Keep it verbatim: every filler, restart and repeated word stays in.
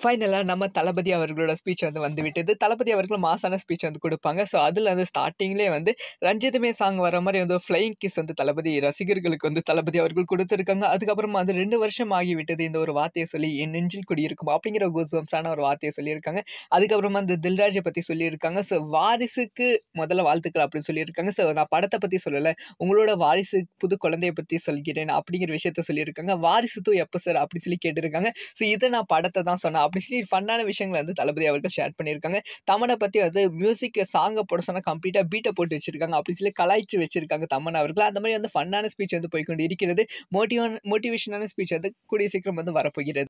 ஃபைனலா நம்ம தளபதி அவர்களோட ஸ்பீச் வந்து வந்துவிட்டது. தளபதி அவர்கள் மாஸான ஸ்பீச் வந்து குடுப்பாங்க. ஸோ, அதுல வந்து ஸ்டார்ட்டிங்லயே வந்து ரஞ்சிதமே சாங் வர மாரி வந்து ஃப்ளையிங் கிஸ் வந்து தளபதி ரசிகர்களுக்கு வந்து தளபதி அவர்கள் குடுத்திருக்காங்க. அதுக்கப்புறமா அது ரெண்டு வருஷம் ஆகிவிட்டது இந்த ஒரு வார்த்தைய சொல்லி, என் நெஞ்சில் குடியிருக்கும் அப்படிங்கிற கூஸ்பம்ப்ஸான ஒரு வார்த்தைய சொல்லியிருக்காங்க. அதுக்கப்புறமா இந்த தில்ராஜ பத்தி சொல்லியிருக்காங்க. ஸோ, வாரிசுக்கு முதல்ல வாழ்த்துக்கள் அப்படின்னு சொல்லியிருக்காங்க. ஸோ, நான் படத்த பத்தி சொல்லல. உங்களோட வாரிசு புது குழந்தைய பத்தி சொல்கிறேன் அப்படிங்கிற விஷயத்த சொல்லியிருக்காங்க. வாரிசு டூ எப்ப சார் அப்படின்னு சொல்லி கேட்டிருக்காங்க. ஸோ, இத நான் படத்த தான் சொன்னேன் அப்படின்னு சொல்லி ஃபன்னான விஷயங்கள வந்து தளபதி அவர்கள் ஷேர் பண்ணியிருக்காங்க. தமன பத்தி வந்து மியூசிக் சாங்க போட சொன்னா கம்ப்ளீட்டா பீட்ட போட்டு வச்சிருக்காங்க அப்படின்னு சொல்லி கலாய்ச்சு வச்சிருக்காங்க தமன் அவர்கள். அந்த மாதிரி வந்து ஃபன்னான ஸ்பீச் வந்து போய்க்கொண்டு இருக்கிறது. மோட்டிவான மோட்டிவேஷனான ஸ்பீச் வந்து கூடிய சீக்கிரம் வந்து வரப்போகிறது.